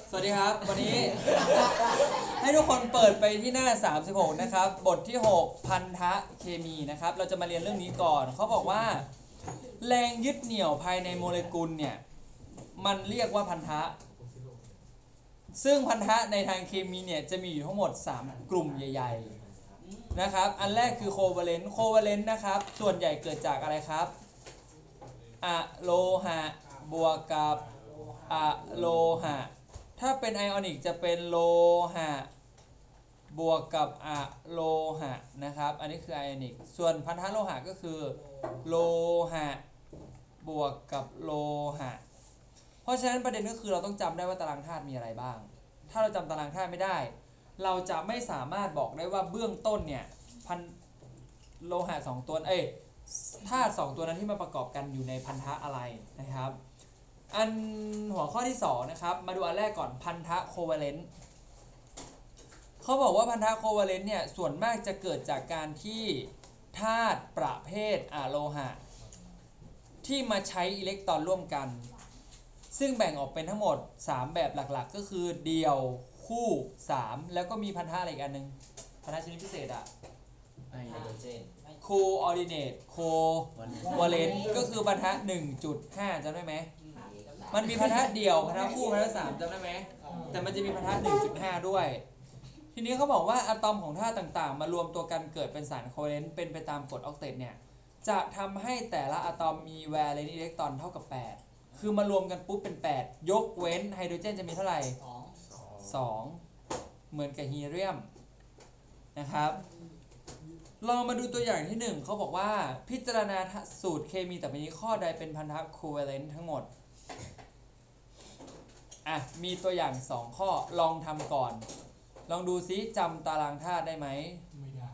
สวัสดีครับวันนี้ ให้ทุกคนเปิดไปที่หน้า36นะครับบทที่6พันธะเคมีนะครับเราจะมาเรียนเรื่องนี้ก่อนเขาบอกว่าแรงยึดเหนี่ยวภายในโมเลกุลเนี่ยมันเรียกว่าพันธะซึ่งพันธะในทางเคมีเนี่ยจะมีอยู่ทั้งหมด3กลุ่มใหญ่ๆนะครับอันแรกคือโควาเลนต์นะครับส่วนใหญ่เกิดจากอะไรครับอะโลหะบวกกับอะโลหะถ้าเป็นไอออนิกจะเป็นโลหะบวกกับอะโลหะนะครับอันนี้คือไอออนิกส่วนพันธะโลหะก็คือโลหะบวกกับโลหะเพราะฉะนั้นประเด็นก็คือเราต้องจำได้ว่าตารางธาตุมีอะไรบ้างถ้าเราจำตารางธาตุไม่ได้เราจะไม่สามารถบอกได้ว่าเบื้องต้นเนี่ยพันโลหะ2ตัวธาตุ2ตัวนั้นที่มาประกอบกันอยู่ในพันธะอะไรนะครับอันหัวข้อที่2นะครับมาดูอันแรกก่อนพันธะโคเวเลนต์เขาบอกว่าพันธะโคเวเลนต์เนี่ยส่วนมากจะเกิดจากการที่ธาตุประเภทอะโลหะที่มาใช้อิเล็กตรอนร่วมกันซึ่งแบ่งออกเป็นทั้งหมด3แบบหลักๆก็คือเดี่ยวคู่3แล้วก็มีพันธะอะไรอีกอันนึงพันธะชนิดพิเศษอะไฮโดรเจนโคออร์ดิเนตโควาเลนต์ก็คือพันธะ 1.5 จำได้ไหมมันมีพันธะเดี่ยวพันธะคู่พันธะ3จำได้ไหมแต่มันจะมีพันธะ 1.5 ด้วยทีนี้เขาบอกว่าอะตอมของธาตุต่างๆมารวมตัวกันเกิดเป็นสารโคเวเลนต์เป็นไปตามกฎออกเตตเนี่ยจะทำให้แต่ละอะตอมมีแวเลนต์อิเล็กตรอนเท่ากับ8คือมารวมกันปุ๊บเป็น8ยกเว้นไฮโดรเจนจะมีเท่าไหร่2เหมือนกับฮีเลียมนะครับลองมาดูตัวอย่างที่1เขาบอกว่าพิจารณาสูตรเคมีแต่เป็นนี้ข้อใดเป็นพันธะโคเวเลนต์ทั้งหมดมีตัวอย่าง2ข้อลองทำก่อนลองดูซิจำตารางธาตุได้ไหมไม่ได้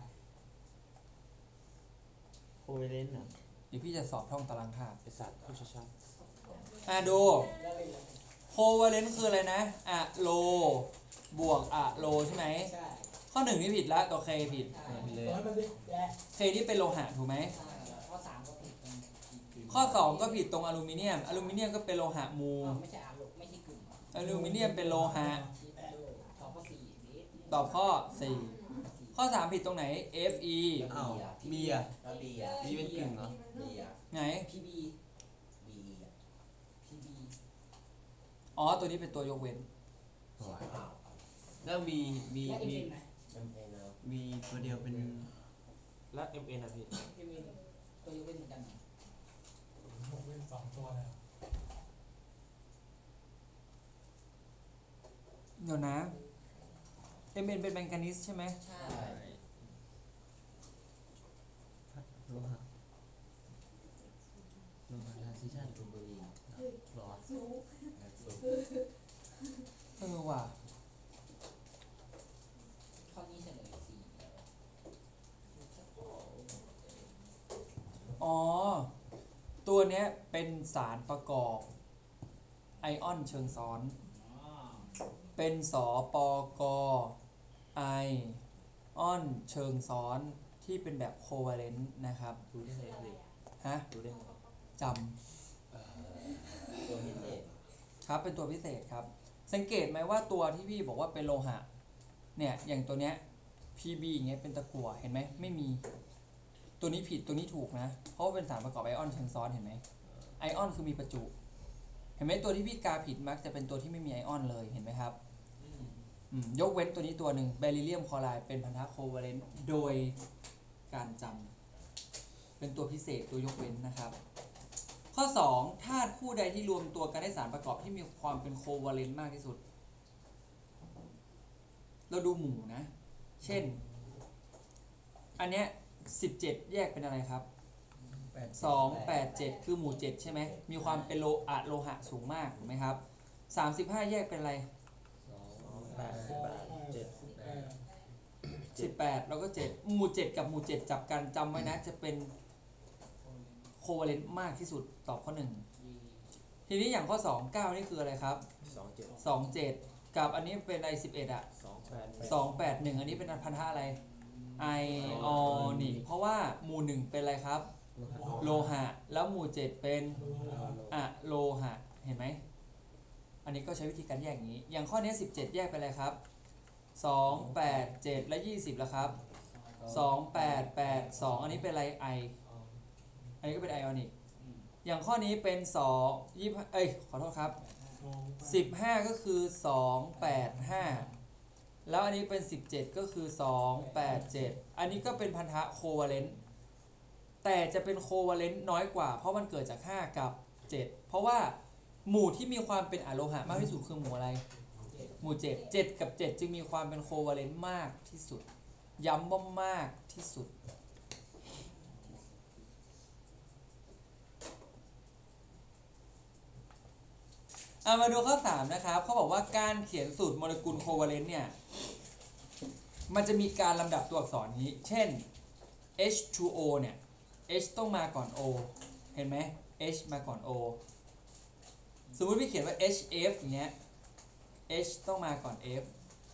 โคเวเลนต์เหรอเดี๋ยวพี่จะสอบท่องตารางธาตุไอสัตว์ผู้ชัดดูโคเวเลนต์คืออะไรนะอะโลบวกอะโลใช่ไหมข้อ1นี่ผิดแล้วตัวเคผิดเคที่เป็นโลหะถูกไหมข้อ2ก็ผิดตรงอลูมิเนียมก็เป็นโลหะมูอลูมิเนียมเป็นโลหะตอบข้อ4ข้อ3ผิดตรงไหน Fe อ้าวบีเป็นกึ่งเหรอไหน อ๋อตัวนี้เป็นตัวยกเว้นแล้วมีตัวเดียวเป็นแล้ว MN อ่ะพี่ตัวยกเว้นเหมือนกันยกเว้น2ตัวแล้วเดี๋ยวนะ Mn เป็นแมงกานีสใช่ไหมใช่โลหะทรานซิชันทูบุรีหรอว่ะข้อนี้เฉลยอ๋อตัวเนี้ยเป็นสารประกอบไอออนเชิงซ้อนเป็นสปกไอออนเชิงซ้อนที่เป็นแบบโคเวเลนต์นะครับดูได้ไงพี่ฮะดูได้ไงจตัวพิเศษครับเป็นตัวพิเศษครับสังเกตไหมว่าตัวที่พี่บอกว่าเป็นโลหะเนี่ยอย่างตัวเนี้ย PB อย่างเงี้ยเป็นตะกั่วเห็นไหมไม่มีตัวนี้ผิดตัวนี้ถูกนะเพราะว่าเป็นสารประกอบไอออนเชิงซ้อนเห็นไหมไอออนคือมีประจุเห็นไหมตัวที่พี่กาผิดมักจะเป็นตัวที่ไม่มีไอออนเลยเห็นไหมครับยกเว้นตัวนี้ตัวหนึ่งเบริเลียมคลอไรด์เป็นพันธะโคเวเลนต์โดยการจำเป็นตัวพิเศษตัวยกเว้นนะครับข้อ2ธาตุคู่ใดที่รวมตัวกันได้สารประกอบที่มีความเป็นโคเวเลนต์มากที่สุดเราดูหมู่นะเช่นอันเนี้ย17แยกเป็นอะไรครับ2 8 7คือหมู่7ใช่ไหมมีความเป็นโลหะสูงมากถูกไหมครับ35แยกเป็นอะไร18แล้วก็7หมู่7กับหมู่7จับกันจำไว้นะจะเป็นโคเวเลนต์มากที่สุดตอบข้อ1ทีนี้อย่างข้อ2 9นี่คืออะไรครับ27กับอันนี้เป็นไอ11281อันนี้เป็นพันธะอะไรไอออนิกเพราะว่าหมู่1เป็นอะไรครับโลหะแล้วหมู่7เป็นอะโลหะเห็นไหมอันนี้ก็ใช้วิธีการแยกอย่างนี้ อย่างข้อนี้17แยกไปเลยครับ2 8 7และ20แล้วครับ2 8 8 2อันนี้เป็นอะไร I อันนี้ก็เป็นไอออนิกอย่างข้อนี้เป็น2 20ขอโทษครับ15ก็คือ2 8 5แล้วอันนี้เป็น17ก็คือ2 8 7อันนี้ก็เป็นพันธะโควาเลนต์แต่จะเป็นโควาเลนต์น้อยกว่าเพราะมันเกิดจาก5กับ7เพราะว่าหมู่ที่มีความเป็นอะโลหะมากที่สุดคือหมู่อะไรหมู่7 7กับ7จึงมีความเป็นโควาเลนต์มากที่สุดย้ำว่ามากที่สุดมาดูข้อ3นะครับเขาบอกว่าการเขียนสูตรโมเลกุลโควาเลนต์เนี่ยมันจะมีการลำดับตัวอักษรนี้เช่น H2O เนี่ย H ต้องมาก่อน O เห็นไหม H มาก่อน O สมมุติพี่เขียนว่า HF อย่างเงี้ย H ต้องมาก่อน F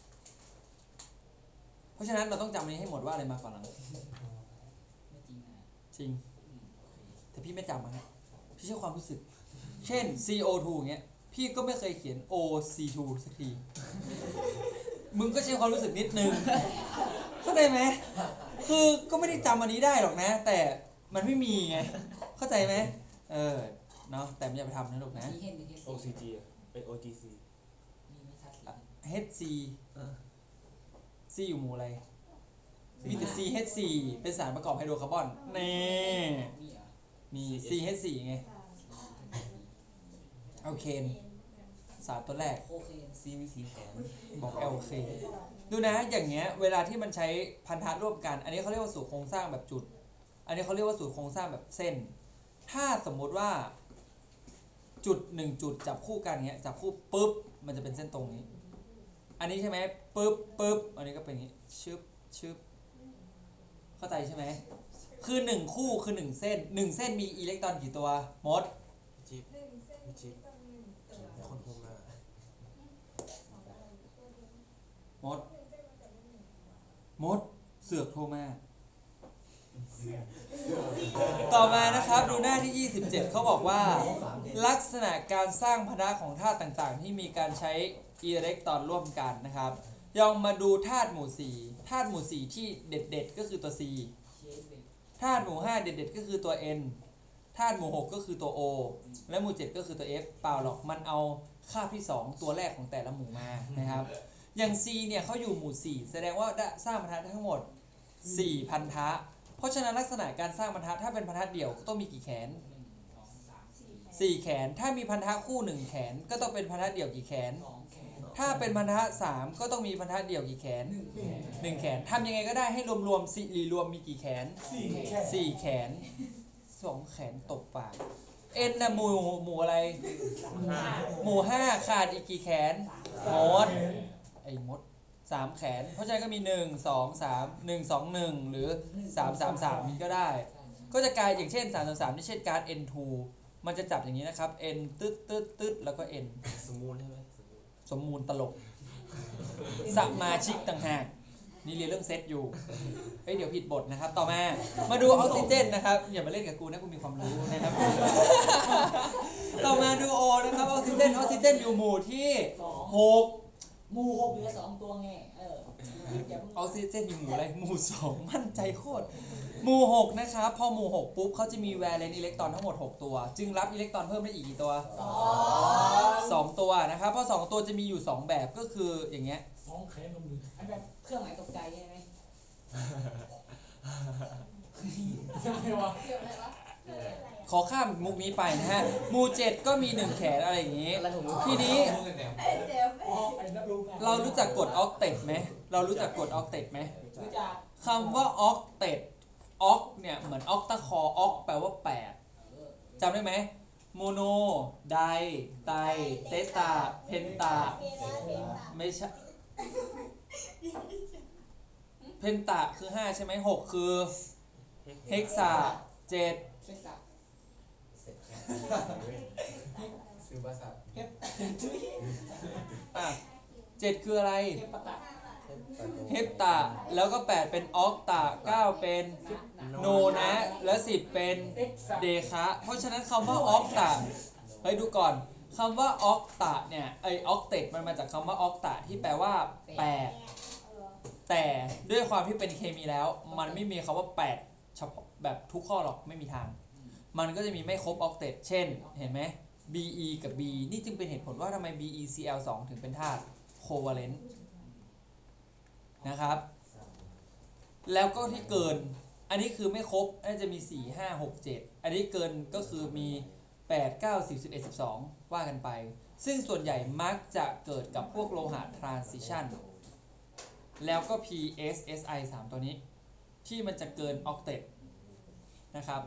เพราะฉะนั้นเราต้องจำอันนี้ให้หมดว่าอะไรมาก่อนหลังไม่จริงนะจริงแต่พี่ไม่จำนะพี่ใช้ความรู้สึกเช่น CO2 อย่างเงี้ยพี่ก็ไม่เคยเขียน OC2 สักที มึงก็ใช้ความรู้สึกนิดนึงเข้าใจไหมคือก็ไม่ได้จำอันนี้ได้หรอกนะ แต่มันไม่มีไงเข้าใจไหมเนาะแต่ไม่อย่าไปทำนะลูกนะที่เห็นในเทส OCG อ่ะเป็น OGC มีไม่ชัดเลย HC C อยู่หมู่อะไรมีแต่ CH4 เป็นสารประกอบไฮโดรคาร์บอนนี่มีเหรอมี CH4 ไงเอาเคนสารตัวแรกโอเค C มีสีแขนบอก LK ดูนะอย่างเงี้ยเวลาที่มันใช้พันธะร่วมกันอันนี้เขาเรียกว่าสูตรโครงสร้างแบบจุดอันนี้เขาเรียกว่าสูตรโครงสร้างแบบเส้นถ้าสมมุติว่าจุด1จุดจับคู่กันเงี้ยจับคู่ปุ๊บมันจะเป็นเส้นตรงนี้อันนี้ใช่ไหมปุ๊บอันนี้ก็เป็นอย่างนี้ชึบเข้าใจใช่ไหมคือ1คู่คือ1เส้น1เส้นมีอิเล็กตรอนกี่ตัวมดจิ๊บมีจิ๊บคนพงหน้ามดเสือกโทรมาต่อมานะครับดูหน้าที่27เขาบอกว่าลักษณะการสร้างพันธะของธาตุต่างๆที่มีการใช้อิเล็กตรอนร่วมกันนะครับลองมาดูธาตุหมู่4ธาตุหมู่4ที่เด็ดๆก็คือตัว C ธาตุหมู่5เด็ดๆก็คือตัว N ธาตุหมู่6ก็คือตัว O และหมู่7ก็คือตัว F เปล่าหรอกมันเอาคาบที่2ตัวแรกของแต่ละหมู่มานะครับอย่าง C เนี่ยเขาอยู่หมู่4แสดงว่าสร้างพันธะทั้งหมด4พันธะเพราะฉะนั้นลักษณะการสร้างพันธะถ้าเป็นพันธะเดี่ยวก็ต้องมีกี่แขน4แขนถ้ามีพันธะคู่1แขนก็ต้องเป็นพันธะเดี่ยวกี่แขนถ้าเป็นพันธะ3ก็ต้องมีพันธะเดี่ยวกี่แขน1แขนทำยังไงก็ได้ให้รวมๆสิริรวมมีกี่แขน4แขน2แขนตบปาก N นะหมู่อะไรหมู่5ขาดอีกกี่แขนมดไอ้มด3แขนเพราะฉะนั้นก็มี1 2 3 1 2 1หรือ3 3 3นี้ก็ได้ก็จะกลายอย่างเช่น3 3 3นี่เช่นการ N2 มันจะจับอย่างนี้นะครับ N ตึ๊ดแล้วก็ N สมูลใช่ไหมสมมูลตลกสมาชิกต่างหากนี่เรียนเรื่องเซตอยู่เดี๋ยวผิดบทนะครับต่อมาดูออกซิเจนนะครับอย่ามาเล่นกับกูนะกูมีความรู้นะครับ ต่อมาดูโอนะครับออกซิเจนอยู่หมู่ที่6 หมู่6เหลือ2ตัวไงออกซิเจนอยู่หมู่อะไรหมู่2มั่นใจโคตรหมู่6นะครับพอหมู่6ปุ๊บเขาจะมีแวเลนต์อิเล็กตรอนทั้งหมด6ตัวจึงรับอิเล็กตรอนเพิ่มได้อีกกี่ตัว2ตัวนะครับเพราะ2ตัวจะมีอยู่2แบบก็คืออย่างเงี้ย 2แขนกับ1อันแบบเครื่องหมายตกใจใช่ไหมใช่ไหมวะขอข้ามมุกนี้ไปนะฮะหมู่7ก็มี1แขนอะไรอย่างงี้ทีนี้เรารู้จักกฎออกเต็ตไหมเรารู้จักกฎออกเต็ตไหมคำว่าออกเต็ตออกเนี่ยเหมือนออกตะคอออกแปลว่า8จำได้ไหมโมโนไดไตเตตาเพนตาไม่ใช่เพนตาคือ5ใช่ไหม6คือเฮกซา77คืออะไรเฮปตาแล้วก็8เป็นออกตา9เป็นโนนะและ10เป็นเดคะเพราะฉะนั้นคำว่าออกตาเฮ้ยดูก่อนคำว่าออกตะเนี่ยออกเตตมันมาจากคำว่าออกตะที่แปลว่า8แต่ด้วยความที่เป็นเคมีแล้วมันไม่มีคำว่า8เฉพาะแบบทุกข้อหรอกไม่มีทางมันก็จะมีไม่ครบออกเตตเช่นเห็นไหม Be กับ B นี่จึงเป็นเหตุผลว่าทำไม BeCl2 ถึงเป็นธาตุโคเวาเลนต์นะครับแล้วก็ที่เกินอันนี้คือไม่ครบน่าจะมี4 5 6 7อันนี้เกินก็คือมี8 9 10 11 12ว่ากันไปซึ่งส่วนใหญ่มักจะเกิดกับพวกโลหะ transition แล้วก็ PSSI 3 ตัวนี้ที่มันจะเกินออกเตตนะครับ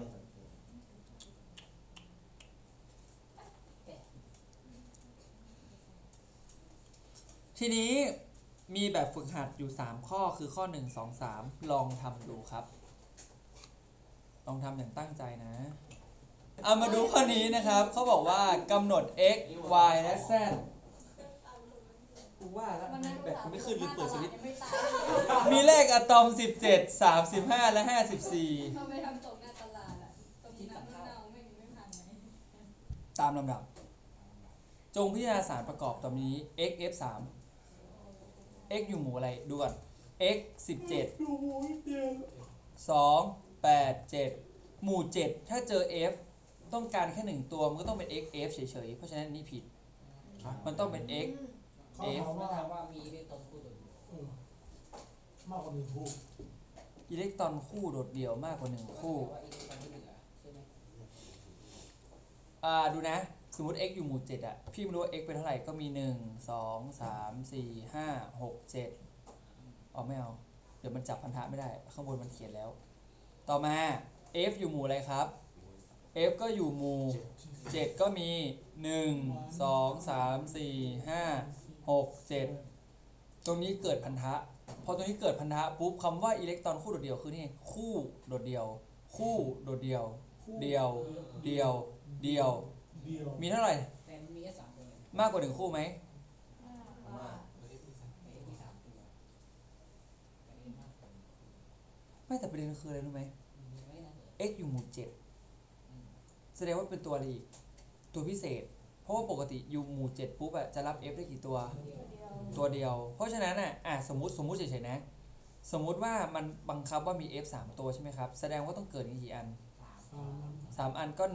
ทีนี้มีแบบฝึกหัดอยู่3ข้อคือข้อ1 2 3ลองทำดูครับลองทำอย่างตั้งใจนะเอามาดูข้อนี้นะครับเขาบอกว่ากำหนด x y และ z กูว่าแล้วแบบกูไม่ขึ้นหรือเปิดสวิตช์มีเลขอะตอม17 35 และ 54 ทำไมทำตกหน้าตลาดอ่ะตรงน้ำเน่าไม่พังไหมตามลำดับจงพิจารณาสารประกอบตัวนี้ x f 3 x อยู่หมู่อะไรดูก่อน x 17 2 8 7หมู่7ถ้าเจอ f ต้องการแค่1ตัวมันก็ต้องเป็น x f เฉยๆเพราะฉะนั้นนี่ผิดมันต้องเป็น x เขาถามว่าถามว่ามีเลขตนคู่ตัวมากกว่า1คู่อิเล็กตรอนคู่โดดเดี่ยวมากกว่า1คู่ว่าอีกคนที่เหลือใช่ไหมดูนะสมมติ x อยู่หมู่7อ่ะพี่ไม่รู้ว่า x เป็นเท่าไหร่ก็มี1 2 3 4 5 6 7ไม่เอาเดี๋ยวมันจับพันธะไม่ได้ข้างบนมันเขียนแล้วต่อมา f อยู่หมู่อะไรครับ f ก็อยู่หมู่7ก็มี1 2 3 4 5 6 7ตรงนี้เกิดพันธะพอตรงนี้เกิดพันธะปุ๊บคำว่าอิเล็กตรอนคู่โดดเดี่ยวคือนี่คู่โดดเดี่ยวคู่โดดเดี่ยวเดี่ยวเดี่ยวเดี่ยวมีเท่าไหร่แต่มันมีแค่3ตัวเลยมากกว่า1คู่ไหมมี3ตัวแต่มากกว่าไม่แต่ประเด็นคืออะไรรู้ไหมไม่น่าเกิด x อยู่หมู่7แสดงว่าเป็นตัวอะไรอีกตัวพิเศษ เพราะว่าปกติอยู่หมู่7ปุ๊บอะจะรับ f ได้กี่ตัวตัวเดียว เพราะฉะนั้นอะสมมุติเฉยๆนะสมมุติว่ามันบังคับว่ามี f 3 ตัวใช่ไหมครับแสดงว่าต้องเกิดกี่อัน3 อันก็1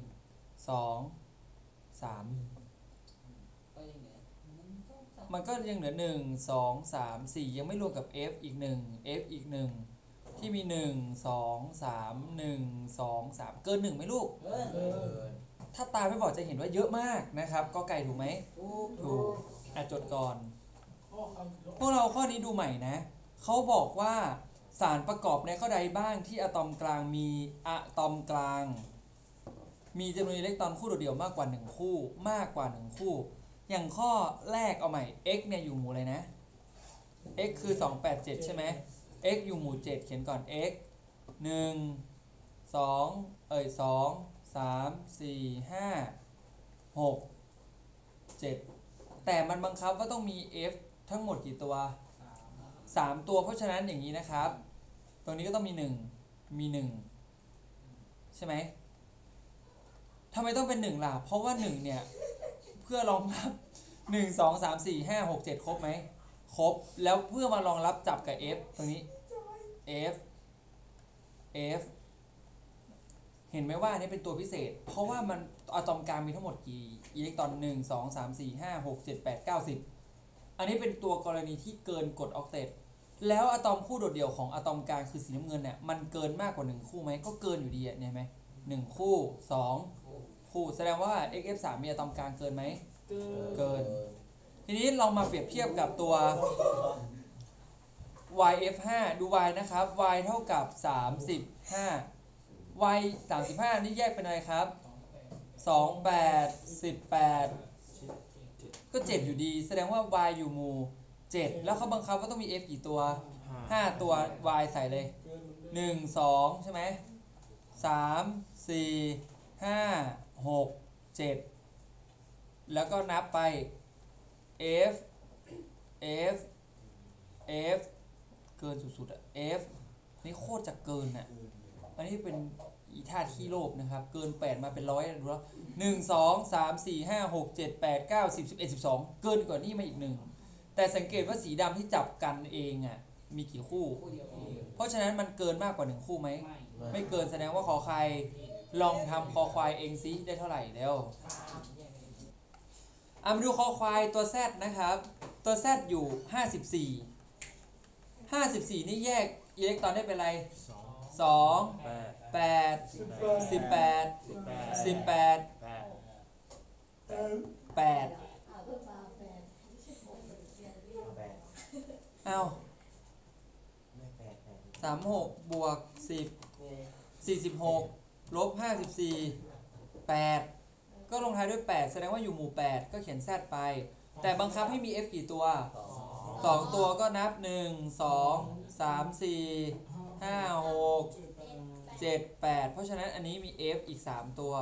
2 3 ก็ยังเหลือมันก็ยังเหลือ1 2 3 4ยังไม่รวมกับ f อีก1 f อีก1ที่มี1 2 3 1 2 3เกิน1ไหมลูกถ้าตาไม่บอกจะเห็นว่าเยอะมากนะครับก็ไก่ถูกไหมถูกจดก่อนพวกเราข้อนี้ดูใหม่นะเขาบอกว่าสารประกอบในข้อใดบ้างที่อะตอมกลางมีอะตอมกลางมีจำนวนอิเล็กตรอนคู่โดดเดี่ยวมากกว่า1คู่มากกว่า1คู่อย่างข้อแรกเอาใหม่ x เนี่ยอยู่หมู่อะไรนะ x คือ287ใช่ไหม x อยู่หมู่7เขียนก่อน x 1 2 3 4 5 6 7แต่มันบังคับว่าต้องมี f ทั้งหมดกี่ตัว3ตัวเพราะฉะนั้นอย่างนี้นะครับตรงนี้ก็ต้องมี1มี1ใช่ไหมทำไมต้องเป็น1ล่ะเพราะว่า1เนี่ยเพื่อรองรับ1 2 3 4 5 6 7ครบไหมครบแล้วเพื่อมารองรับจับกับ f ตรงนี้ f เห็นไหมว่าอันนี้เป็นตัวพิเศษเพราะว่ามันอะตอมกลางมีทั้งหมดกี่อิเล็กตรอน1 2 3 4 5 6 7 8 9 10อันนี้เป็นตัวกรณีที่เกินกฎออกเตตแล้วอะตอมคู่โดดเดี่ยวของอะตอมกลางคือสีน้ำเงินเนี่ยมันเกินมากกว่า1คู่ไหมก็เกินอยู่ดีเนี่ยเห็นไหม1คู่2คู่แสดงว่า xf3 มีอะตอมกลางเกินไหมเกินทีนี้ลองมาเปรียบเทียบกับตัว yf5 ดู y นะครับ y เท่ากับ35 y 35นี่แยกเป็นอะไรครับ2 8 18ก็7อยู่ดีแสดงว่า y อยู่หมู่7แล้วเขาบังคับว่าต้องมี f กี่ตัว5ตัว y ใส่เลย1 2ใช่ไหม3 4 5 6 7แล้วก็นับไป f f เกินสุดๆอะ f นี่โคตรจะเกินอะอันนี้เป็นอีท่าที่โลภนะครับเกิน8มาเป็นร้อยดูแล้ว1 2 3 4 5 6 7 8 9 10 11 12เกินกว่านี้มาอีกหนึ่งแต่สังเกตว่าสีดำที่จับกันเองอ่ะมีกี่คู่คู่เดียวเพราะฉะนั้นมันเกินมากกว่า1คู่ไหมไม่ไม่เกินแสดงว่าขอใครลองทำคอควายเองซิได้เท่าไหร่แล้ว มาดูคอควายตัว Z นะครับ ตัว Z อยู่ 54นี่แยกอิเล็กตรอนได้เป็นอะไร 2 แปด 8 18 18 8 แปดเอาไม่แปด 36บวก10 46ลบ54 8ก็ลงท้ายด้วย 8 แสดงว่าอยู่หมู่ 8 ก็เขียน Z ไป แต่บังคับให้มี F กี่ตัว 2 ตัวก็นับ 1 2 3 4 5 6 7 8 เพราะฉะนั้นอันนี้มี F อีก 3 ตัว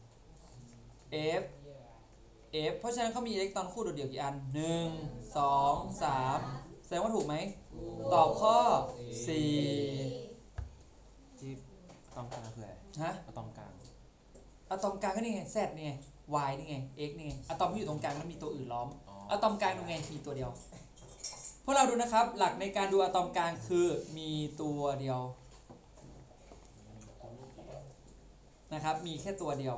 F เพราะฉะนั้นเขามีอิเล็กตรอนคู่โดดเดี่ยวกี่อัน 1 2 3 แสดงว่าถูกไหม ตอบข้อ 4 จิ๊บตอมกลางคืออะไรฮะอะตอมกลางอะตอมกลางก็นี่ไง Z นี่ไง Y นี่ไง X นี่ไง อะตอมที่อยู่ตรงกลางแล้วมีตัวอื่นล้อม อะตอมกลางดูไง มีตัวเดียว พวกเราดูนะครับ หลักในการดูอะตอมกลางคือมีตัวเดียวนะครับ มีแค่ตัวเดียว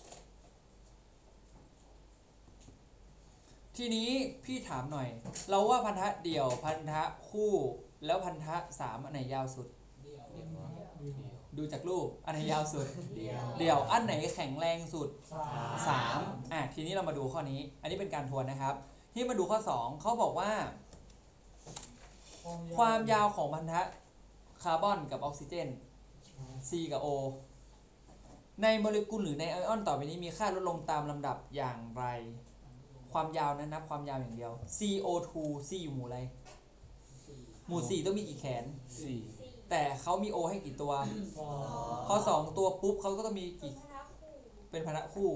ทีนี้พี่ถามหน่อย เราว่าพันธะเดี่ยวพันธะคู่แล้วพันธะ3อันไหนยาวสุด ดูจากรูปอันไหนยาวสุด เดี่ยวอันไหนแข็งแรงสุด 3ทีนี้เรามาดูข้อนี้ อันนี้เป็นการทวนนะครับ ที่มาดูข้อ 2เขาบอกว่า ความยาวของพันธะคาร์บอนกับออกซิเจน C กับ O ในโมเลกุลหรือในไอออนต่อไปนี้มีค่าลดลงตามลำดับอย่างไร ความยาวนั้นนับความยาวอย่างเดียว CO2 C อยู่หมู่อะไร หมู่ 4 ต้องมีกี่แขน 4 แต่เขามี O ให้กี่ตัว พอ 2 ตัวปุ๊บเขาก็ต้องมีกี่ เป็นพันธะคู่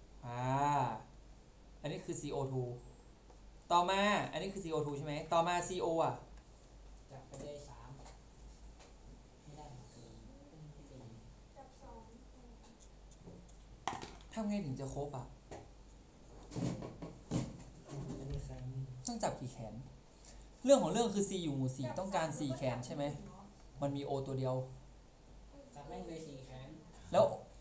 อันนี้คือ CO2 ต่อมา อันนี้คือ CO2 ใช่ไหม ต่อมา CO อ่ะจับไปเลย3ไม่ได้4 ทำไงถึงจะครบอ่ะอันนี้ใครต้องจับกี่แขน เรื่องของเรื่องคือ C อยู่หมู่ 4 ต้องการ 4 แขนใช่ไหม มันมี O ตัวเดียวจับแม่งเลย4 แขนแล้ว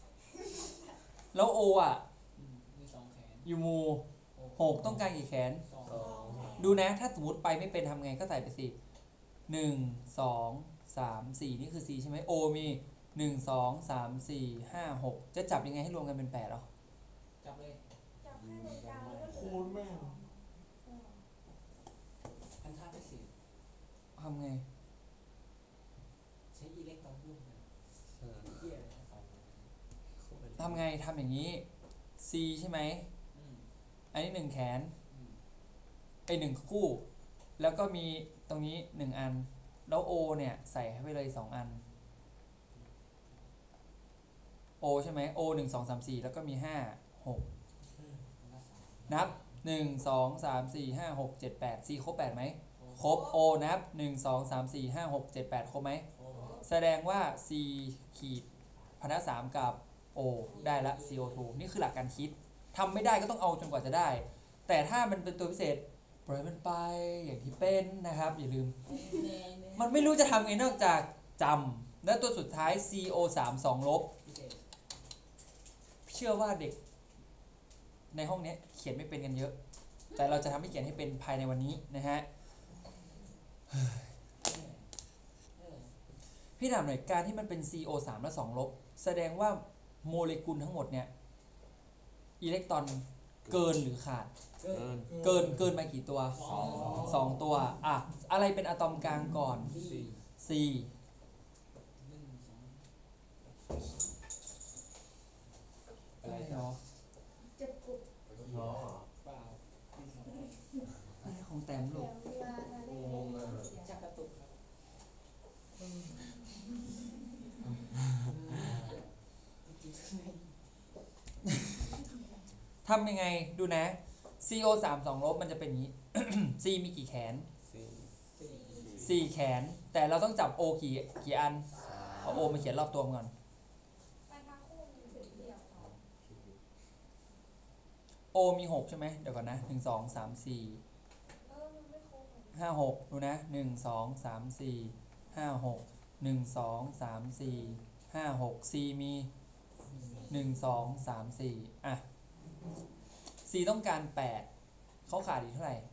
O อ่ะมี2 แขนอยู่หมู่ 6 ต้องการกี่แขน 2 ดูนะ ถ้าสมมติไปไม่เป็นทำไงก็ใส่ไปสิ1 2 3 4 นี่คือ C ใช่ไหม O มี 1 2 3 4 5 6 จะจับยังไงให้รวมกันเป็น8หรอจับเลยคูณแม่งพันธะพิเศษทำไงใช้อิเล็กตรอนร่วมกันเหี้ยอะไรนะทำไงทำอย่างนี้ C ใช่ไหมอืมอันนี้ 1 แขนอืม 1 คู่ แล้วก็มีตรงนี้ 1 อัน แล้ว O เนี่ย ใส่ให้ไปเลย 2 อัน O ใช่ไหม O 1 2 3 4 แล้วก็มี 5 6 พันธะ3 นับ 1 2 3 4 5 6 7 8 4 ครบ 8 ไหม ครบ O นับ 1 2 3 4 5 6 7 8 ครบไหม แสดงว่า C ขีดพันธะ3กับ O ได้ละ CO2 นี่คือหลักการคิด ทำไม่ได้ก็ต้องเอาจนกว่าจะได้ แต่ถ้ามันเป็นตัวพิเศษปล่อยมันไปอย่างที่เป็นนะครับ อย่าลืม มันไม่รู้จะทำไงนอกจากจำและตัวสุดท้าย CO3 2 ลบพิเศษเชื่อว่าเด็กในห้องนี้เขียนไม่เป็นกันเยอะ แต่เราจะทำให้เขียนให้เป็นภายในวันนี้นะฮะ พี่ถามหน่อยการที่มันเป็น CO3 และ2 ลบ แสดงว่าโมเลกุลทั้งหมดเนี่ยอิเล็กตรอนเกินหรือขาดเกินเกินมากี่ตัว 2 ตัวอ่ะอะไรเป็นอะตอมกลางก่อน C อะไรเนาะน้องเปล่าอะไรของแต้มลูกจับกระตุกครับจริงๆทำยังไงดูนะ CO3 2 ลบมันจะเป็นอย่างนี้ C มีกี่แขน 4 4 แขน แต่เราต้องจับ O กี่อัน เอา O มาเขียนรอบตัวมันก่อน O มี 6 ใช่ไหมเดี๋ยวก่อนนะ 1 2 3 4 มันไม่ครบ 5 6ดูนะ 1 2 3 4 5 6 1 2 3 4 5 6 C มี1 2 3 4อ่ะ C ต้องการ8เขาขาดอีกเท่าไหร่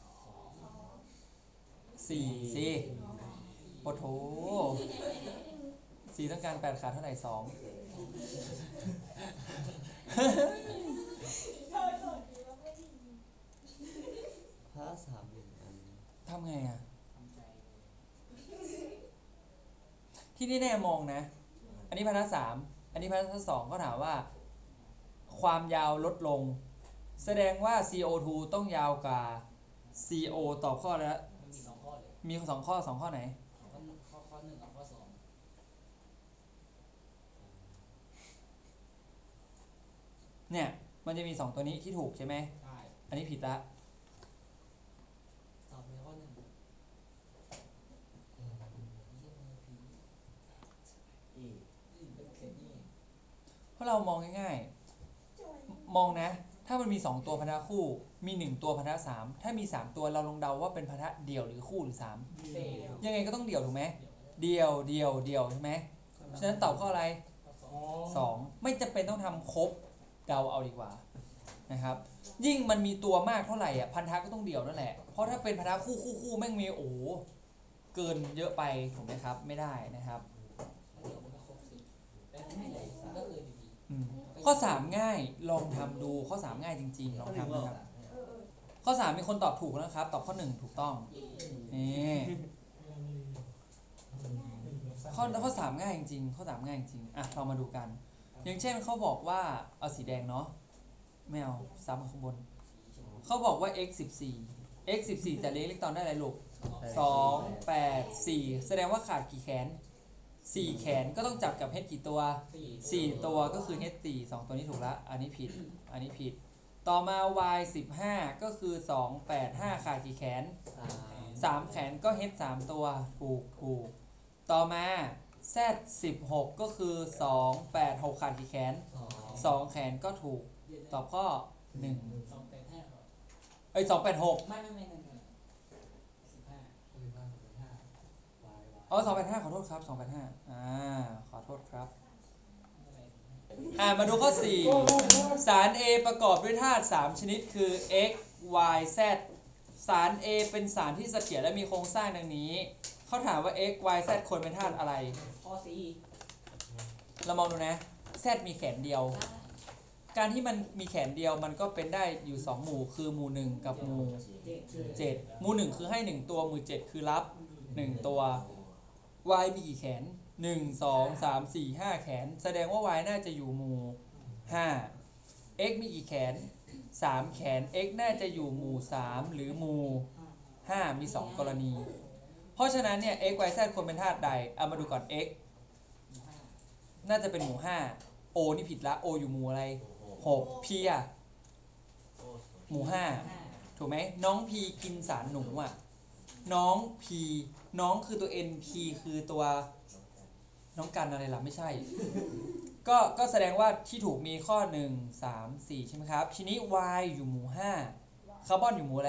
4 C โอ้โถ C ต้องการ8ขาดเท่าไหร่2 พระสามหนึ่งอันทำไงอ่ะทำใจที่นี่แน่มองนะ อันนี้พนัก3อันนี้พนัก2ก็ถามว่า ความยาวลดลง แสดงว่า CO2 ต้องยาวกว่า CO ตอบข้อแล้วมันมี2ข้อเลยมี2ข้อ2ข้อไหนข้อ1กับข้อ2 เนี่ย มันจะมี2ตัวนี้ที่ถูกใช่ไหมใช่อันนี้ผิดละตอบเลยข้อ1เยี่ยมเลยพี่อีเป็นเขียนนี่เพราะเรามองง่ายๆ มองนะ ถ้ามันมี2ตัวพนักคู่ มี1ตัวพนัก3ถ้ามี 3 ตัวเราลองเดาว่าเป็นพนักเดี่ยวหรือคู่หรือเซ่ 3 ยังไงก็ต้องเดี่ยวถูกไหม เดี่ยวใช่ไหมฉะนั้นตอบข้ออะไรข้อ 2 ไม่จำเป็นต้องทำครบเดาเอาดีกว่านะครับ ยิ่งมันมีตัวมากเท่าไหร่อ่ะพันธะก็ต้องเดี่ยวนั่นแหละ เพราะถ้าเป็นพันธะคู่แม่งมีโอ้โหเกินเยอะไปถูกไหมครับ ไม่ได้นะครับ 2เดี๋ยวมันก็ครบสิแต่ไม่ไหนมันก็เกินอยู่ดีอืมข้อ 3 ง่ายลองทำดูข้อ 3 ง่ายจริงๆลองทำนะครับ ข้อ 3 มีคนตอบถูกนะครับ ตอบข้อ 1 ถูกต้องนี่ข้อ 3 ง่ายจริงๆข้อ 3 ง่ายจริงอ่ะเรามาดูกัน อย่างเช่นเขาบอกว่าเอาสีแดงเนาะไม่เอาซ้ำข้างบนเขาบอกว่า x 14 x 14จะเล็กตอนได้อะไรลูก2 8 4แสดงว่าขาดกี่แขน4แขนก็ต้องจับกับ h กี่ตัว4ตัวก็คือ h 4 2ตัวนี้ถูกละอันนี้ผิดอันนี้ผิดต่อมา y 15ก็คือ2 8 5ขาดกี่แขน3แขนก็ h 3ตัวถูกต่อมา z 16ก็คือ2 8 6ขาดกี่แขน2แขนก็ถูกตอบข้อ1 285ครับเอ้ย286 ไม่15 อ๋อ285ขอโทษครับ285ขอโทษครับอะไรมาดูข้อ 4 สาร A ประกอบด้วยธาตุ3ชนิดคือ x y z สาร A เป็นสารที่เสถียรและมีโครงสร้างดังนี้เขาถามว่า x y z ควรเป็นธาตุอะไรข้อเรามองดูนะ z มีแขนเดียว การที่มันมีแขนเดียวมันก็เป็นได้อยู่2หมู่คือหมู่1กับหมู่7หมู่1คือให้1ตัวหมู่7คือรับ1ตัว y มีกี่แขน1 2 3 4 5แขนแสดงว่า y น่าจะอยู่หมู่5 x มีกี่แขน3แขน x น่าจะอยู่หมู่3หรือหมู่5มี2กรณีเพราะฉะนั้นเนี่ย x y z ควรเป็นธาตุใดเอามาดูก่อน x น่าจะเป็นหมู่5 o นี่ผิดละ o อยู่หมู่อะไร6 p อ่ะหมู่5ถูกไหมน้อง p กินสารหนูอ่ะน้อง p น้องคือตัว n p คือตัวน้องกันอะไรล่ะไม่ใช่ ก็แสดงว่าที่ถูกมีข้อ1 3 4ใช่ไหมครับทีนี้ y อยู่หมู่5คาร์บอนอยู่หมู่อะไร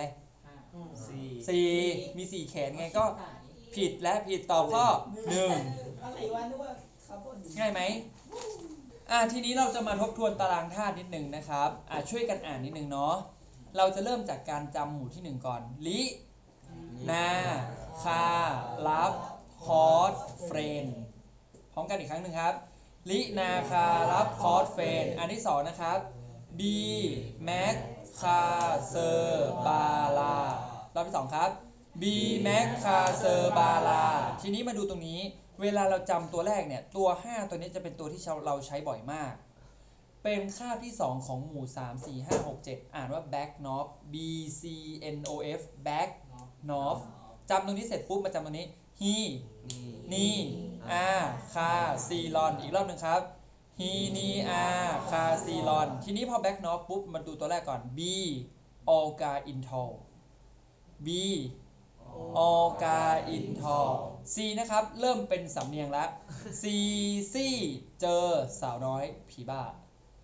4มี4แขนไงก็ผิดและผิดตอบข้อ1 อะไรวะนึกว่าคาร์บอนง่ายไหมทีนี้เราจะมาทบทวนตารางธาตุนิดนึงนะครับช่วยกันอ่านนิดนึงเนาะเราจะเริ่มจากการจำหมู่ที่1ก่อนลินาคารับคอร์สเฟรนพร้อมกันอีกครั้งหนึ่งครับลินาคารับคอร์สเฟรนอันที่2นะครับบีแม็กคาเซอร์บาลารอบที่2ครับบีแม็กคาเซอร์บาลาทีนี้มาดูตรงนี้เวลาเราจำตัวแรกเนี่ยตัว5ตัวนี้จะเป็นตัวที่เราใช้บ่อยมากเป็นคาบที่2ของหมู่3 4 5 6 7อ่านว่า back knob b c n o f back knob จำตรงนี้เสร็จปุ๊บมาจำตรงนี้ he นีอาคาซีลอนอีกรอบหนึ่งครับ he นีอาคาซีลอนทีนี้พอ back knob ปุ๊บมาดูตัวแรกก่อน b olga intol b olga intol c นะครับเริ่มเป็นสำเนียงแล้ว c ซี่เจอสาวน้อยผีบ้า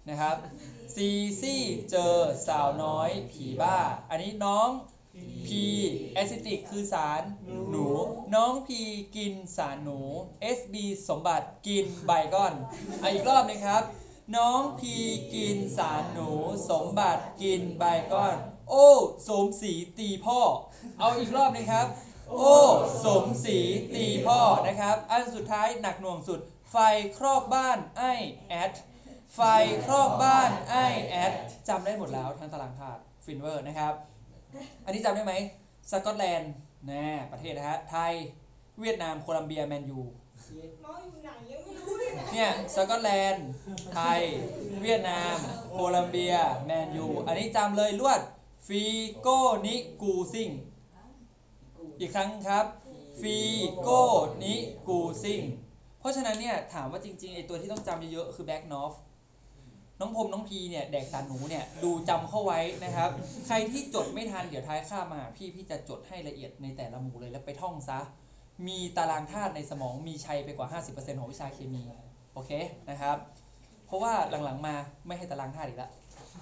นะครับซีซี่เจอสาวน้อยผีบ้าอันนี้น้องพีแอซิติกคือสารหนูน้องพีกินสารหนู SB สมบัติกินไบคอนอีกรอบนึงครับน้องพีกินสารหนูสมบัติกินไบคอนโอ้สมศรีตีพ่อเอาอีกรอบนึงครับโอ้สมศรีตีพ่อนะครับอันสุดท้ายหนักหน่วงสุดไฟครอบบ้านไอแอดไฟครอบบ้านไอแอดจำได้หมดแล้วทั้งตารางธาตุฟินเวอร์นะครับอันนี้จำได้ไหมสกอตแลนด์นะประเทศนะฮะไทยเวียดนามโคลัมเบียแมนยูหมออยู่ไหนยังไม่รู้เลยนะเนี่ยสกอตแลนด์ไทยเวียดนามโคลัมเบียแมนยูอันนี้จำเลยลวดฟีโกนิกูซิงอีกครั้งครับฟีโกนิกูซิงเพราะฉะนั้นเนี่ยถามว่าจริงๆไอตัวที่ต้องจำเยอะๆคือแบ็กนอฟน้องพรมน้องพีเนี่ยแดกสารหนูเนี่ยดูจำเข้าไว้นะครับใครที่จดไม่ทันเดี๋ยวท้ายข้ามมาหาพี่จะจดให้ละเอียดในแต่ละหมู่เลยแล้วไปท่องซะมีตารางธาตุในสมองมีชัยไปกว่า 50% ของวิชาเคมีโอเคนะครับเพราะว่าหลังๆมาไม่ให้ตารางธาตุอีกแล้ว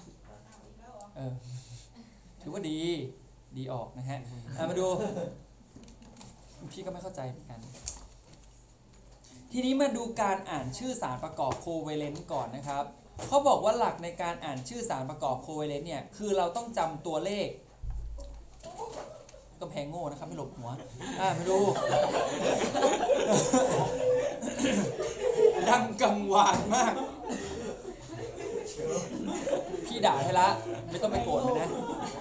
ถือว่าดีออกนะฮะมาดูพี่ก็ไม่เข้าใจเหมือนกันทีนี้มาดูการอ่านชื่อสารประกอบโคเวเลนต์ก่อนนะครับเขาบอกว่าหลักในการอ่านชื่อสารประกอบโคเวเลนต์เนี่ยคือเราต้องจำตัวเลขก็แพงโง่นะครับไม่หลบหัวมาดู ดังกังวานมากพี่ด่าให้ละไม่ต้องไปโกรธเลยนะ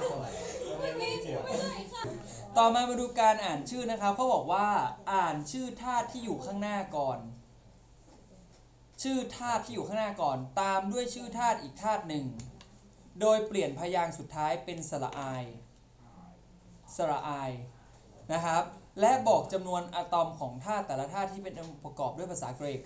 ต่อมาดูการอ่านชื่อนะครับเขาบอกว่าอ่านชื่อธาตุที่อยู่ข้างหน้าก่อนชื่อธาตุที่อยู่ข้างหน้าก่อนตามด้วยชื่อธาตุอีกธาตุหนึ่งโดยเปลี่ยนพยางค์สุดท้ายเป็นสระอายนะครับและบอกจำนวนอะตอมของธาตุแต่ละธาตุที่เป็นองค์ประกอบด้วยภาษาเกรก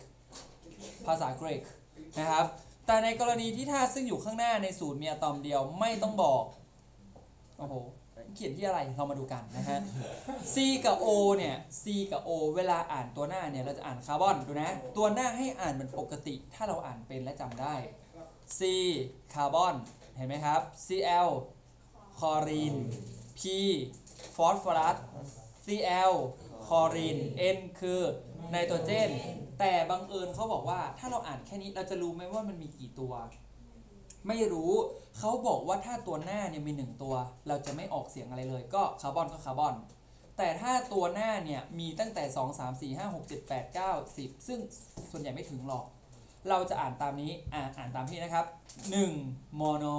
นะครับแต่ในกรณีที่ธาตุซึ่งอยู่ข้างหน้าในสูตรมีอะตอมเดียวไม่ต้องบอกโอ้โหเขียนที่อะไรเรามาดูกันนะฮะ C กับ O เนี่ย C กับ O เวลาอ่านตัวหน้าเนี่ยเราจะอ่านคาร์บอนดูนะตัวหน้าให้อ่านเหมือนปกติถ้าเราอ่านเป็นและจำได้ C คาร์บอนเห็นไหมครับ Cl คลอรีน P ฟอสฟอรัส Cl คลอรีน N คือไนโตรเจนแต่บังเอิญเขาบอกว่าถ้าเราอ่านแค่นี้เราจะรู้ไหมว่ามันมีกี่ตัวไม่รู้เขาบอกว่าถ้าตัวหน้าเนี่ยมี1ตัวเราจะไม่ออกเสียงอะไรเลยก็คาร์บอนก็คาร์บอนแต่ถ้าตัวหน้าเนี่ยมีตั้งแต่2 3 4 5 6 7 8 9 10ซึ่งส่วนใหญ่ไม่ถึงหรอกเราจะอ่านตามนี้อ่านตามพี่นะครับ1โมโน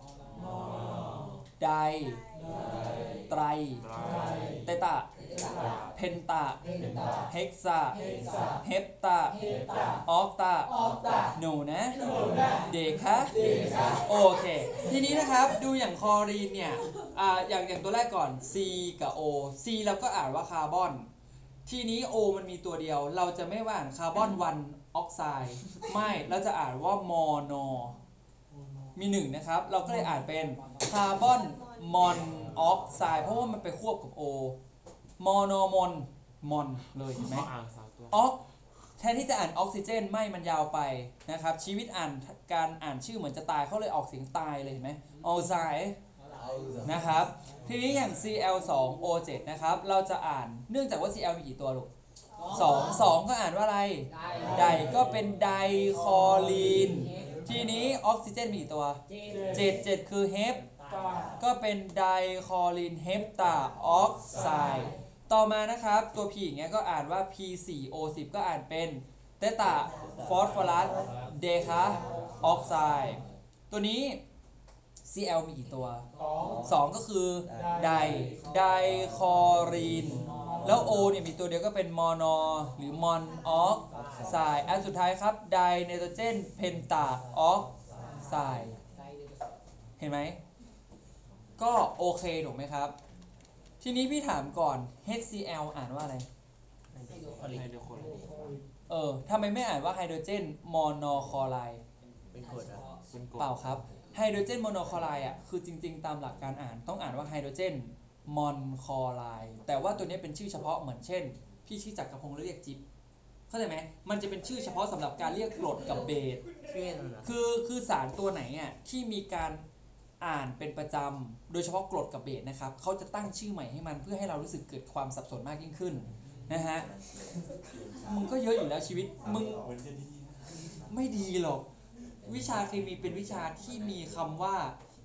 ไดไตรเตตาเพนตาเฮกซาเฮปตาออกตาหนูนะเดคาโอเคทีนี้นะครับดูอย่างคลอรีนเนี่ยอย่างตัวแรกก่อน C กับ O C เราก็อ่านว่าคาร์บอนทีนี้ O มันมีตัวเดียวเราจะไม่ว่าอ่านคาร์บอน1ออกไซด์ไม่เราจะอ่านว่ามอนอมี1นะครับเราก็เลยอ่านเป็นคาร์บอนมอนออกไซด์เพราะว่ามันไปควบกับ O มอนอมอนเลยเห็นไหมออกแทนที่จะอ่านออกซิเจนไม่มันยาวไปนะครับชีวิตการอ่านชื่อเหมือนจะตายเขาเลยออกเสียงตายเลยเห็นไหมออไซด์นะครับทีนี้อย่าง Cl2O7 นะครับเราจะอ่านเนื่องจากว่า Cl มีกี่ตัวลูก2ก็อ่านว่าอะไรไดก็เป็นไดคอลีนทีนี้ออกซิเจนมีกี่ตัว7คือเฮปก็เป็นไดคอลีนเฮปตาออกไซด์ต่อมานะครับตัว P อย่างเงี้ยก็อ่านว่า P4O10 ก็อ่านเป็นเตตาฟอสฟอรัสเดคาออกไซด์ตัวนี้ Cl มีกี่ตัว2ก็คือไดคอรีนแล้ว O เนี่ยมีตัวเดียวก็เป็นมอนอหรือมอนออกไซด์อันสุดท้ายครับไดไนโตรเจนเพนตาออกไซด์เห็นไหมก็โอเคถูกไหมครับทีนี้พี่ถามก่อน HCl อ่านว่าอะไรทำไมไม่อ่านว่าไฮโดรเจนมอนอคลอไรด์เป็นกรดเปล่าครับไฮโดรเจนมอนอคลอไรด์คือจริงๆตามหลักการอ่านต้องอ่านว่าไฮโดรเจนมอนคลอไรด์แต่ว่าตัวนี้เป็นชื่อเฉพาะเหมือนเช่นพี่ชื่อจักรพงศ์แล้วเรียกจิ๊บเข้าใจไหมมันจะเป็นชื่อเฉพาะสำหรับการเรียกกรดกับเบสเช่นเหรอคือสารตัวไหนอ่ะที่มีการอ่านเป็นประจำโดยเฉพาะกรดกับเบสนะครับเขาจะตั้งชื่อใหม่ให้มันเพื่อให้เรารู้สึกเกิดความสับสนมากยิ่งขึ้นนะฮะมึงก็เยอะอยู่แล้วชีวิตมึงไม่ดีหรอกวิชาเคมีเป็นวิชาที่มีคำว่า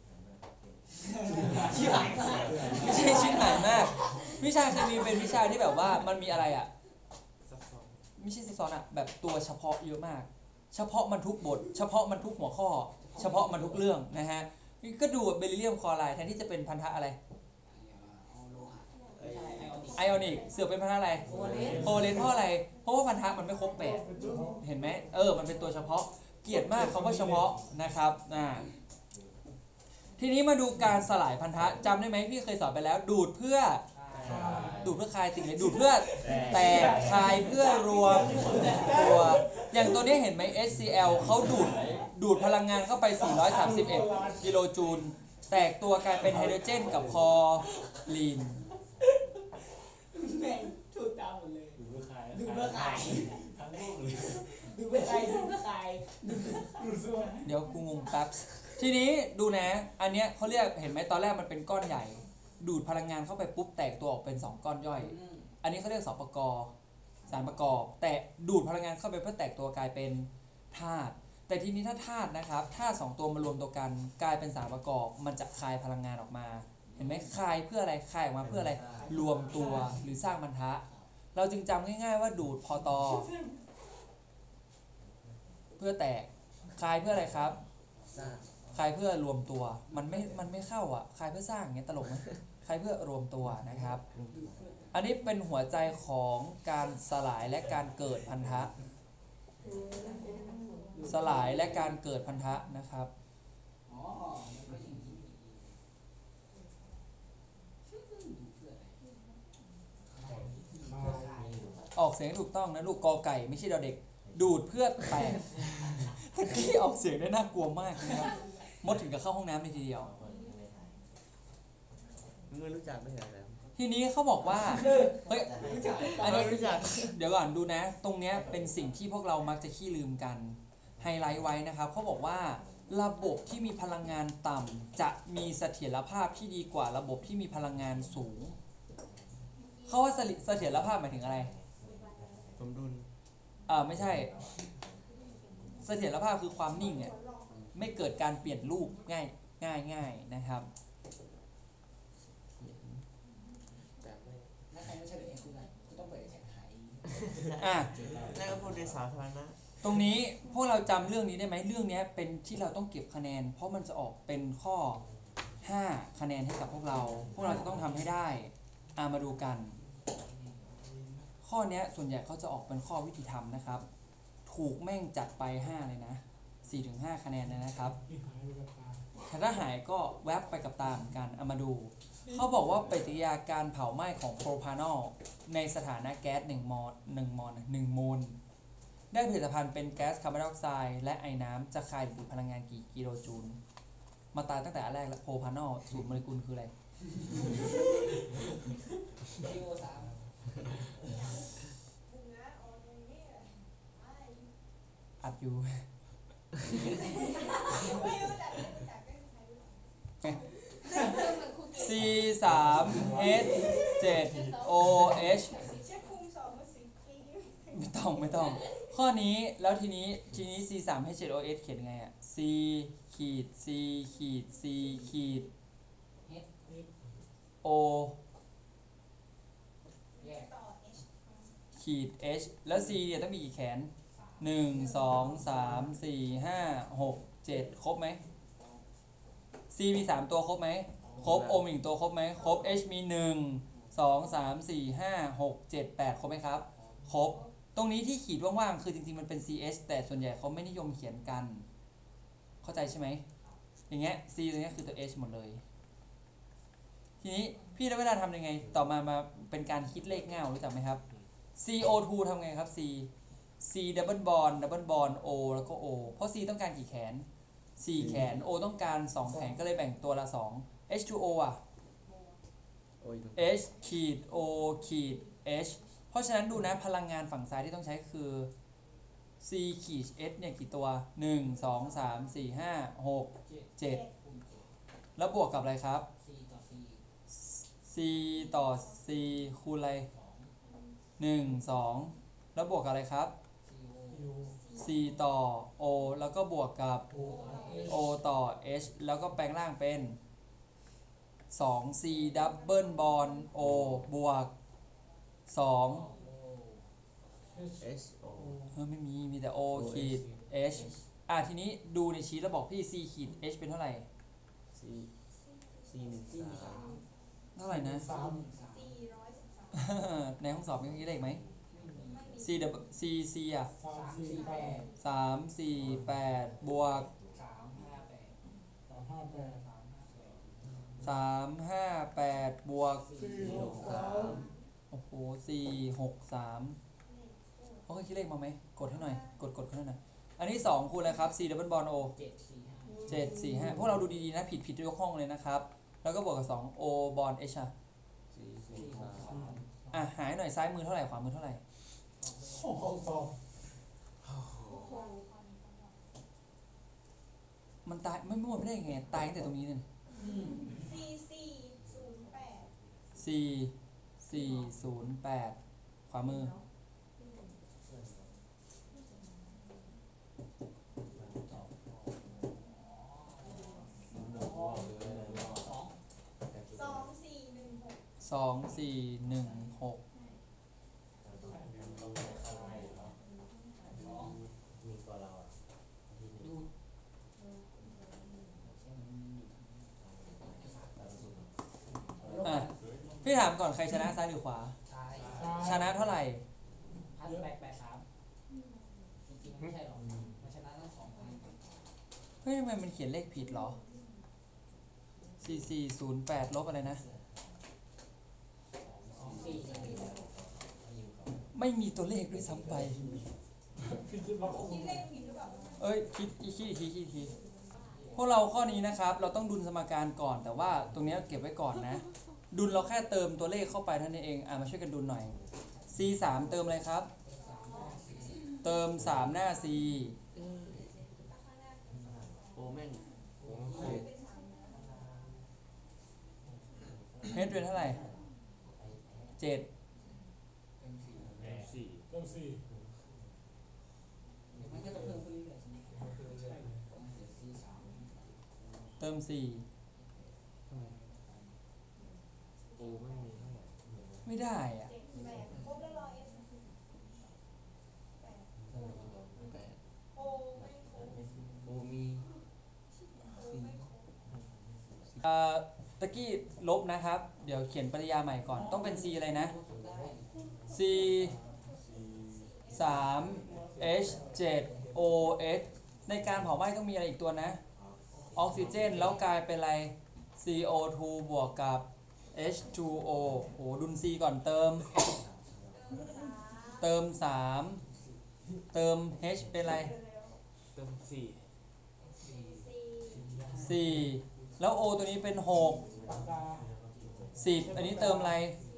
ไม่ใช่ชิ้นหายมากวิชาเคมีเป็นวิชาที่แบบว่ามันมีอะไรอ่ะไม่ใช่ซับซ้อนอ่ะแบบตัวเฉพาะเยอะมาก เฉพาะมันทุกบท เฉพาะมันทุกหัวข้อ เฉพาะมันทุกเรื่องนะฮะนี่ก็ดูเบริเลียมคลอไรด์แทนที่จะเป็นพันธะอะไร ไอออนิกเสือกเป็นพันธะอะไรโคเลนเพราะอะไร เพราะว่าพันธะมันไม่ครบ8เห็นไหมมันเป็นตัวเฉพาะเกลียดมากคำว่าเฉพาะนะครับทีนี้มาดูการสลายพันธะจำได้ไหมพี่เคยสอนไปแล้ว ดูดเพื่อคลายติ่งเลยดูดเพื่อแตกคลายเพื่อรวมตัวอย่างตัวนี้เห็นไหม HCl เขาดูดพลังงานเข้าไป431กิโลจูลแตกตัวกลายเป็นไฮโดรเจนกับคลอรีนแม่งถูกตามหมดเลยดูเพื่อใครดูเพื่อใครทั้งโลกเลยดูเพื่อใครดูเพื่อใครดูส่วนเดี๋ยวกูงงแป๊บทีนี้ดูนะ อันเนี้ยเขาเรียกเห็นไหมตอนแรกมันเป็นก้อนใหญ่ ดูดพลังงานเข้าไปปุ๊บแตกตัวออกเป็น2ก้อนย่อย อันนี้เขาเรียกสปกสารประกอบแต่ดูดพลังงานเข้าไปเพื่อแตกตัวกลายเป็นธาตุแต่ทีนี้ถ้าธาตุนะครับธาตุ2ตัวมารวมตัวกันกลายเป็นสารประกอบมันจะคายพลังงานออกมา เห็นไหมคายเพื่ออะไรคายออกมาเพื่ออะไรรวมตัวหรือสร้างพันธะเราจึงจำง่ายๆว่าดูดพอตอเพื่อแตกคายเพื่ออะไรครับคายเพื่อรวมตัวมันไม่เข้าอ่ะคายเพื่อสร้างอย่างเงี้ยตลกไหมคายเพื่อรวมตัวนะครับ อันนี้เป็นหัวใจของการสลายและการเกิดพันธะสลายและการเกิดพันธะนะครับอ๋อไม่ใช่อย่างนี้ออกเสียงถูกต้องนะลูกกอไก่ไม่ใช่ดอเด็ก ดูดเพื่อแตกตะกี้ออกเสียงได้น่ากลัวมากนะครับมดถึงกับเข้าห้องน้ำในทีเดียวมึงไม่รู้จักไม่เหรอแล้วทีนี้เขาบอกว่าเฮ้ยอันนี้รู้จักเดี๋ยวก่อนดูนะ ตรงเนี้ยเป็นสิ่งที่พวกเรามักจะขี้ลืมกันไฮไลท์ไว้นะครับเขาบอกว่าระบบที่มีพลังงานต่ำจะมีเสถียรภาพที่ดีกว่าระบบที่มีพลังงานสูงเขาว่าเสถียรภาพหมายถึงอะไรสมดุลไม่ใช่เสถียรภาพคือความนิ่งอ่ะไม่เกิดการเปลี่ยนรูปง่ายนะครับถ้าใครไม่เฉลยให้คุณคุณต้องเปิดแข่งขันอ่ะนั่นก็พูดในสาธารณะตรงนี้พวกเราจำเรื่องนี้ได้ไหมเรื่องนี้เป็นที่เราต้องเก็บคะแนน เพราะมันจะออกเป็นข้อ5คะแนนให้กับพวกเราจะต้องทำให้ได้มาดูกัน ข้อนี้ส่วนใหญ่เขาจะออกเป็นข้อวิธีทำนะครับ ถูกแม่งจัดไป5เลยนะ 4-5 คะแนนเลยนะครับถ้าหายก็แวบไปกับตาเหมือนกันเอามาดู เขาบอกว่าปฏิกิริยาการเผาไหม้ของโพรพานอลในสถานะแก๊ส1 โมลได้ผลิตภัณฑ์เป็นแก๊สคาร์บอนไดออกไซด์และไอน้ำจะคายหรือดูดพลังงานกี่กิโลจูลมาตายตั้งแต่อันแรกแล้วโพรพานอลสูตรโมเลกุลคืออะไร CO3 อัดอยู่ C3H7OH ไม่ต้อง ข้อนี้แล้วทีนี้ C3H7OH เขียนไงอ่ะ C ขีด C ขีด C ขีด O แยกขีด H แล้ว C เนี่ยต้องมีกี่แขน 1 2 3 4 5 6 7 ครบไหม C มี3ตัวครบไหมครบ O มี1ตัวครบไหมครบ H มี1 2 3 4 5 6 7 8ครบไหมครับครบตรงนี้ที่ขีดว่างๆคือจริงๆมันเป็น CH แต่ส่วนใหญ่เขาไม่นิยมเขียนกันเข้าใจใช่ไหมอย่างเงี้ย C ตรงเนี้ยคือตัว H หมดเลยทีนี้พี่ได้เวลาทำยังไงต่อมาเป็นการคิดเลขง่ายรู้จักไหมครับ CO2 ทำไงครับ C double bond O แล้วก็ O เพราะ C ต้องการกี่แขน 4 แขน O ต้องการ2แขนก็เลยแบ่งตัวละ2 H2O อ่ะโอ้ย H ขีด O ขีด H เพราะฉะนั้นดูนะพลังงานฝั่งซ้ายที่ต้องใช้คือ c ขีด s เนี่ยกี่ตัว 1 2 3 4 5 6 7 แล้วบวกกับอะไรครับ c ต่อ c คูณอะไร 1 2 แล้วบวกกับอะไรครับ c ต่อ o แล้วก็บวกกับ o ต่อ h แล้วก็แปลงร่างเป็น 2c ดับเบิลบอน o บวก 2 S O ไม่มีแต่ o ขีด h ทีนี้ดูในชีตแล้วบอกพี่ c ขีด h เป็นเท่าไหร่ C C 1 3 เท่าไหร่นะ 413 ในห้องสอบมีเลขไหม c c c อ่ะ 3 4 8 3 4 8 บวก 3 5 8 3 5 8 บวก 4 6 3 โอ้โห4 6 3เขาเคยคิดเลขมาไหมกดให้หน่อยกดเขาหน่อยอันนี้2คูณอะไรครับ c ดับเบิลบอล o 7 4 5พวกเราดูดีๆนะผิดยกห้องเลยนะครับ แล้วก็บวกกับ2 o บอล h 4 6 3 หายหน่อยซ้ายมือเท่าไหร่ขวามือเท่าไหร่ มันตายไม่หมดไม่ได้ไงตายตั้งแต่ตรงนี้เนี่ย 4408 4408 ขวามือ 2416 มีตัวเราอ่ะพี่ถามก่อนใครชนะซ้ายหรือขวา ชนะเท่าไหร่จริงๆไม่ใช่หรอกมันชนะทั้ง2 พันเฮ้ยทำไมมันเขียนเลขผิดเหรอ 4408 ลบอะไรนะ ไม่มีตัวเลขด้วยซ้ำไปคิดเลขผิดหรือเปล่าเอ้ยคิดอีกทีพวกเราข้อนี้นะครับ เราต้องดุลสมการก่อน แต่ว่าตรงนี้เก็บไว้ก่อนนะ ดุลเราแค่เติมตัวเลขเข้าไปเท่านั้นเองมาช่วยกันดุลหน่อย c 3เติมอะไรครับ เติม3หน้า c โอ้แม่งโอ้โห h เป็นเท่าไหร่ 7 4 มันก็จะเพิ่มขึ้นเรื่อยๆใช่ไหมเติม 4 โอ้ไม่มีเท่าไหร่ไม่ได้อะ 8ครบแล้วรอ S 8 โอไม่ครบโอ้มีโอไม่ครบตะกี้ลบนะครับ เดี๋ยวเขียนปริยาใหม่ก่อน ต้องเป็น c อะไรนะ c 3 h 7 o h ในการเผาไหม้ต้องมีอะไรอีกตัวนะ ออกซิเจนแล้วกลายเป็นอะไร CO2 บวกกับ H2O โหดุล C ก่อนเติม เติม 3 เติม H เป็นอะไรเติม4 4 แล้ว O ตัวนี้เป็น 6 10 อันนี้เติมอะไร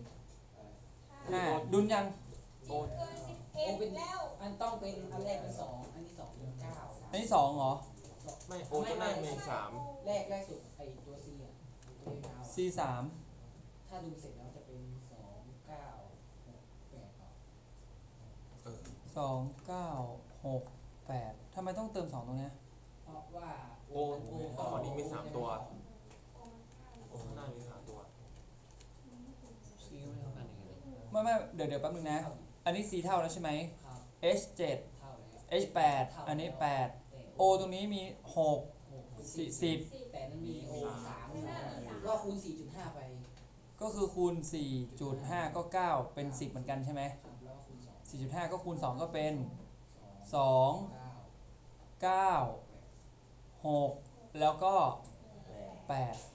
5 ดุลยังโอ้เกินโอ้เป็น 11แล้วอันต้องเป็นอันแรกเป็น2อันที่2เป็น9 อันที่2เหรอไม่โอ้ตัวหน้ามี3 แรกสุดไอตัว C อ่ะตัวยาว C 3 ถ้าดูเสร็จแล้วจะเป็น2 9 6 8ต่อ 2 9 6 8ทำไมต้องเติม 2 ตรงเนี้ยเพราะว่าโอ้ก็ฝั่งนี้มี3ตัวโอ้ข้างหน้ามี3ตัวซีไม่เท่ากันยังไงไม่เดี๋ยวแป๊บนึงนะ อันนี้ C เท่าแล้วใช่ไหมครับ H 7 เท่าแล้ว H 8อันนี้ 8 แต่ O ตรงนี้มี 6 10 แต่นั้นมี O 3ก็คูณ 4.5 ไปก็คือคูณ 4.5 ก็ 9 เป็น 10 เหมือนกันใช่ไหมครับแล้วก็คูณ2 4.5 ก็คูณ 2 ก็เป็น 2 9 9 6 แล้วก็ 8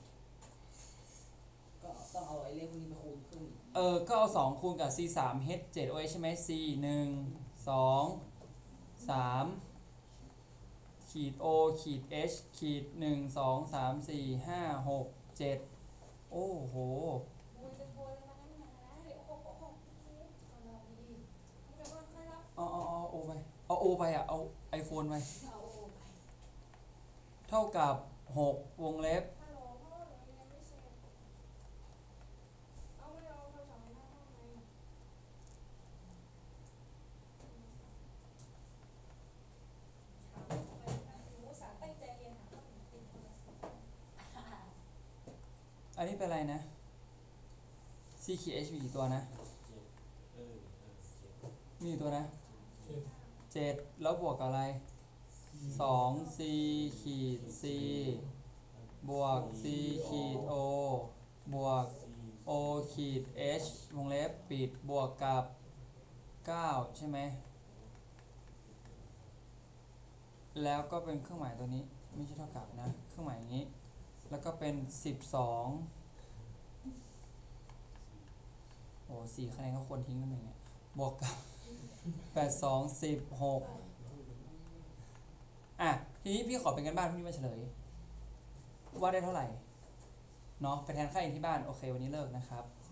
ก็ต้องเอาไอ้เลขพวกนี้ไปคูณขึ้นอีกก็เอา 2 คูณกับ C 3 H 7 OH ใช่ไหม C 1 2 3 ขีด O ขีด H ขีด1 2 3 4 5 6 7 โอ้โหมูลจะโทรเลยมานั่งหนานะเดี๋ยว6 6 6 6 ไปอ่ะเอา iPhone ไปเอาโอไปเท่ากับ6วงเล็บฮัลโหลพ่อหนูยังไม่เสร็จเอาไม่เอาโทรศัพท์มาทำไมหนูอุตส่าห์ตั้งใจเรียนหาข้อมูลติดโทรศัพท์อันนี้เป็นอะไรนะ CKH มีกี่ตัวนะ มีกี่ตัวนะ 7 แล้วบวกกับอะไร2 C ขีด C บวก C ขีด O บวก O ขีด H วงเล็บปิดบวกกับ9ใช่ไหมแล้วก็เป็นเครื่องหมายตัวนี้ไม่ใช่เท่ากับนะเครื่องหมายอย่างนี้แล้วก็เป็น12โอ้4คะแนนก็ควรทิ้งกันหนึ่งเนี่ยบวกกับ8 2 16อ่ะทีนี้พี่ขอเป็นกันบ้านพรุ่งนี้มาเฉลยว่าได้เท่าไหร่เนาะไปแทนค่าเองที่บ้านโอเควันนี้เลิกนะครับ